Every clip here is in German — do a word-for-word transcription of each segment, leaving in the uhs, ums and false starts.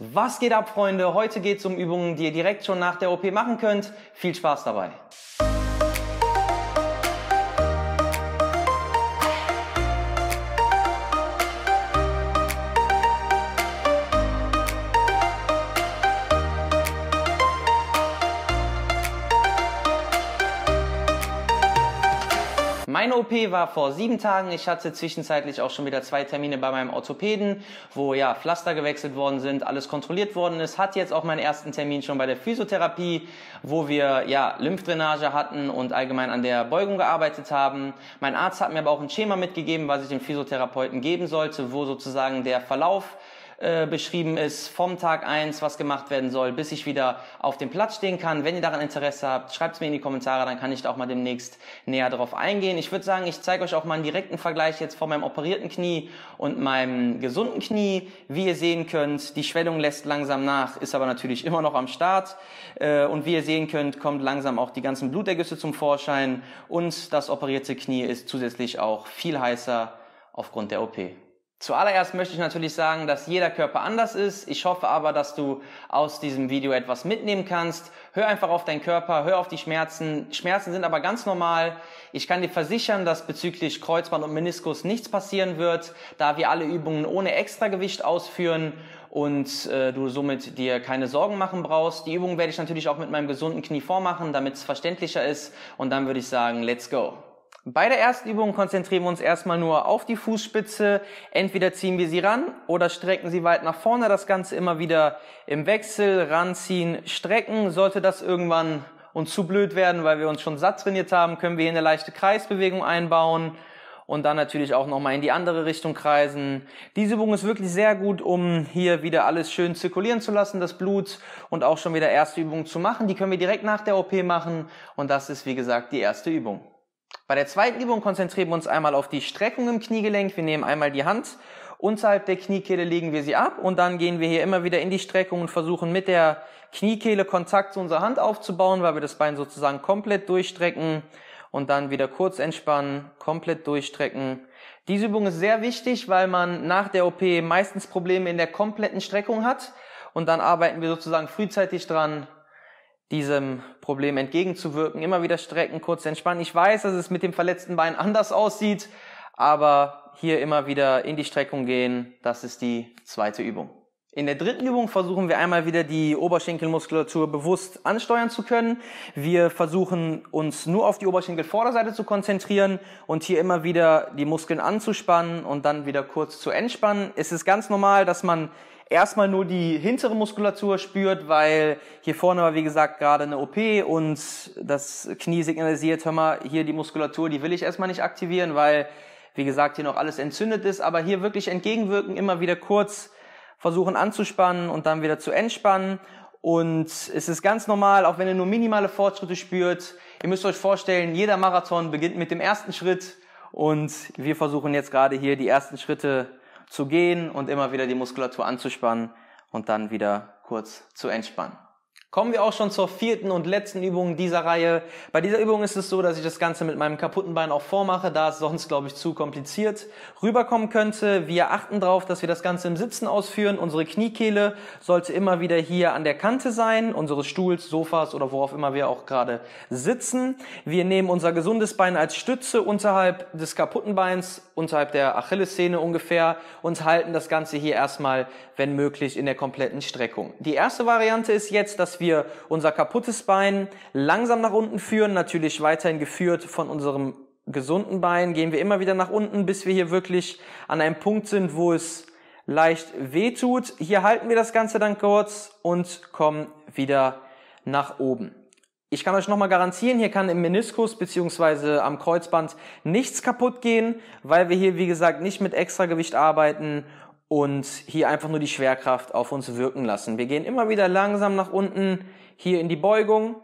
Was geht ab, Freunde? Heute geht es um Übungen, die ihr direkt schon nach der O P machen könnt. Viel Spaß dabei! Meine O P war vor sieben Tagen. Ich hatte zwischenzeitlich auch schon wieder zwei Termine bei meinem Orthopäden, wo ja Pflaster gewechselt worden sind, alles kontrolliert worden ist. Hatte jetzt auch meinen ersten Termin schon bei der Physiotherapie, wo wir ja Lymphdrainage hatten und allgemein an der Beugung gearbeitet haben. Mein Arzt hat mir aber auch ein Schema mitgegeben, was ich dem Physiotherapeuten geben sollte, wo sozusagen der Verlauf Äh, beschrieben ist, vom Tag eins, was gemacht werden soll, bis ich wieder auf dem Platz stehen kann. Wenn ihr daran Interesse habt, schreibt es mir in die Kommentare, dann kann ich da auch mal demnächst näher darauf eingehen. Ich würde sagen, ich zeige euch auch mal einen direkten Vergleich jetzt von meinem operierten Knie und meinem gesunden Knie. Wie ihr sehen könnt, die Schwellung lässt langsam nach, ist aber natürlich immer noch am Start. Äh, und wie ihr sehen könnt, kommt langsam auch die ganzen Blutergüsse zum Vorschein und das operierte Knie ist zusätzlich auch viel heißer aufgrund der O P. Zuallererst möchte ich natürlich sagen, dass jeder Körper anders ist. Ich hoffe aber, dass du aus diesem Video etwas mitnehmen kannst. Hör einfach auf deinen Körper, hör auf die Schmerzen. Schmerzen sind aber ganz normal. Ich kann dir versichern, dass bezüglich Kreuzband und Meniskus nichts passieren wird, da wir alle Übungen ohne Extragewicht ausführen und äh, du somit dir keine Sorgen machen brauchst. Die Übungen werde ich natürlich auch mit meinem gesunden Knie vormachen, damit es verständlicher ist. Und dann würde ich sagen, let's go! Bei der ersten Übung konzentrieren wir uns erstmal nur auf die Fußspitze. Entweder ziehen wir sie ran oder strecken sie weit nach vorne. Das Ganze immer wieder im Wechsel ranziehen, strecken. Sollte das irgendwann uns zu blöd werden, weil wir uns schon satt trainiert haben, können wir hier eine leichte Kreisbewegung einbauen und dann natürlich auch nochmal in die andere Richtung kreisen. Diese Übung ist wirklich sehr gut, um hier wieder alles schön zirkulieren zu lassen, das Blut, und auch schon wieder erste Übungen zu machen. Die können wir direkt nach der O P machen und das ist, wie gesagt, die erste Übung. Bei der zweiten Übung konzentrieren wir uns einmal auf die Streckung im Kniegelenk. Wir nehmen einmal die Hand, unterhalb der Kniekehle legen wir sie ab und dann gehen wir hier immer wieder in die Streckung und versuchen mit der Kniekehle Kontakt zu unserer Hand aufzubauen, weil wir das Bein sozusagen komplett durchstrecken und dann wieder kurz entspannen, komplett durchstrecken. Diese Übung ist sehr wichtig, weil man nach der O P meistens Probleme in der kompletten Streckung hat und dann arbeiten wir sozusagen frühzeitig dran, diesem Problem entgegenzuwirken. Immer wieder strecken, kurz entspannen. Ich weiß, dass es mit dem verletzten Bein anders aussieht, aber hier immer wieder in die Streckung gehen, das ist die zweite Übung. In der dritten Übung versuchen wir einmal wieder die Oberschenkelmuskulatur bewusst ansteuern zu können. Wir versuchen uns nur auf die Oberschenkelvorderseite zu konzentrieren und hier immer wieder die Muskeln anzuspannen und dann wieder kurz zu entspannen. Es ist ganz normal, dass man erstmal nur die hintere Muskulatur spürt, weil hier vorne war, wie gesagt, gerade eine O P und das Knie signalisiert, hör mal, hier die Muskulatur, die will ich erstmal nicht aktivieren, weil, wie gesagt, hier noch alles entzündet ist. Aber hier wirklich entgegenwirken, immer wieder kurz versuchen anzuspannen und dann wieder zu entspannen. Und es ist ganz normal, auch wenn ihr nur minimale Fortschritte spürt. Ihr müsst euch vorstellen, jeder Marathon beginnt mit dem ersten Schritt und wir versuchen jetzt gerade hier die ersten Schritte zu gehen und immer wieder die Muskulatur anzuspannen und dann wieder kurz zu entspannen. Kommen wir auch schon zur vierten und letzten Übung dieser Reihe. Bei dieser Übung ist es so, dass ich das Ganze mit meinem kaputten Bein auch vormache, da es sonst, glaube ich, zu kompliziert rüberkommen könnte. Wir achten darauf, dass wir das Ganze im Sitzen ausführen. Unsere Kniekehle sollte immer wieder hier an der Kante sein, unseres Stuhls, Sofas oder worauf immer wir auch gerade sitzen. Wir nehmen unser gesundes Bein als Stütze unterhalb des kaputten Beins, unterhalb der Achillessehne ungefähr, und halten das Ganze hier erstmal, wenn möglich, in der kompletten Streckung. Die erste Variante ist jetzt, dass wir wir unser kaputtes Bein langsam nach unten führen, natürlich weiterhin geführt von unserem gesunden Bein, gehen wir immer wieder nach unten, bis wir hier wirklich an einem Punkt sind, wo es leicht wehtut. Hier halten wir das Ganze dann kurz und kommen wieder nach oben. Ich kann euch nochmal garantieren, hier kann im Meniskus bzw. am Kreuzband nichts kaputt gehen, weil wir hier, wie gesagt, nicht mit Extragewicht arbeiten und hier einfach nur die Schwerkraft auf uns wirken lassen. Wir gehen immer wieder langsam nach unten, hier in die Beugung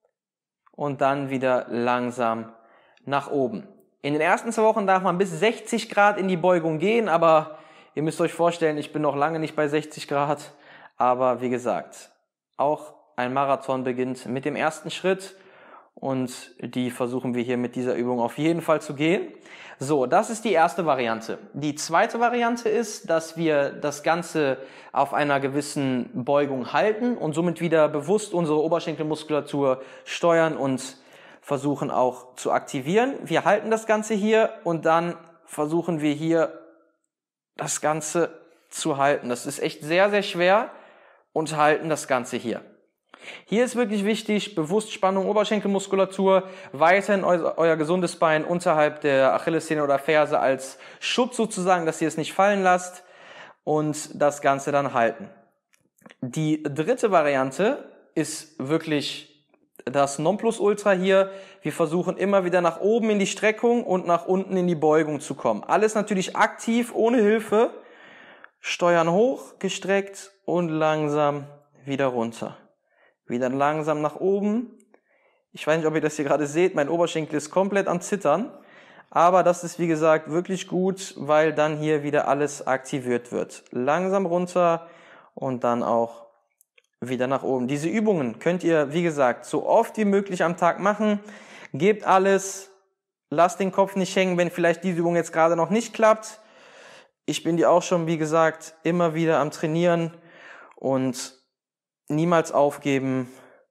und dann wieder langsam nach oben. In den ersten zwei Wochen darf man bis sechzig Grad in die Beugung gehen, aber ihr müsst euch vorstellen, ich bin noch lange nicht bei sechzig Grad. Aber wie gesagt, auch ein Marathon beginnt mit dem ersten Schritt Und die versuchen wir hier mit dieser Übung auf jeden Fall zu gehen. So, das ist die erste Variante. Die zweite Variante ist, dass wir das Ganze auf einer gewissen Beugung halten und somit wieder bewusst unsere Oberschenkelmuskulatur steuern und versuchen auch zu aktivieren. Wir halten das Ganze hier und dann versuchen wir hier das Ganze zu halten. Das ist echt sehr, sehr schwer und halten das Ganze hier. Hier ist wirklich wichtig, bewusst Spannung Oberschenkelmuskulatur, weiterhin eu euer gesundes Bein unterhalb der Achillessehne oder Ferse als Schutz sozusagen, dass ihr es nicht fallen lasst und das Ganze dann halten. Die dritte Variante ist wirklich das Nonplusultra hier. Wir versuchen immer wieder nach oben in die Streckung und nach unten in die Beugung zu kommen. Alles natürlich aktiv, ohne Hilfe. Steuern hoch, gestreckt und langsam wieder runter. Wieder langsam nach oben. Ich weiß nicht, ob ihr das hier gerade seht, mein Oberschenkel ist komplett am Zittern. Aber das ist, wie gesagt, wirklich gut, weil dann hier wieder alles aktiviert wird. Langsam runter und dann auch wieder nach oben. Diese Übungen könnt ihr, wie gesagt, so oft wie möglich am Tag machen. Gebt alles, lasst den Kopf nicht hängen, wenn vielleicht diese Übung jetzt gerade noch nicht klappt. Ich bin die auch schon, wie gesagt, immer wieder am Trainieren und niemals aufgeben.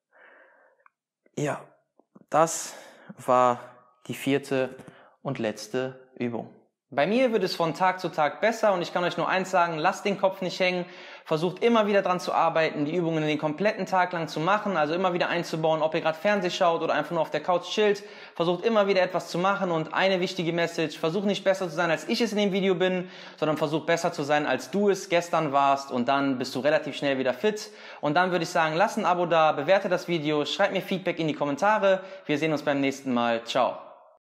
Ja, das war die vierte und letzte Übung. Bei mir wird es von Tag zu Tag besser und ich kann euch nur eins sagen, lasst den Kopf nicht hängen, versucht immer wieder dran zu arbeiten, die Übungen den kompletten Tag lang zu machen, also immer wieder einzubauen, ob ihr gerade Fernseh schaut oder einfach nur auf der Couch chillt, versucht immer wieder etwas zu machen und eine wichtige Message, versucht nicht besser zu sein, als ich es in dem Video bin, sondern versucht besser zu sein, als du es gestern warst und dann bist du relativ schnell wieder fit und dann würde ich sagen, lass ein Abo da, bewerte das Video, schreib mir Feedback in die Kommentare, wir sehen uns beim nächsten Mal, ciao.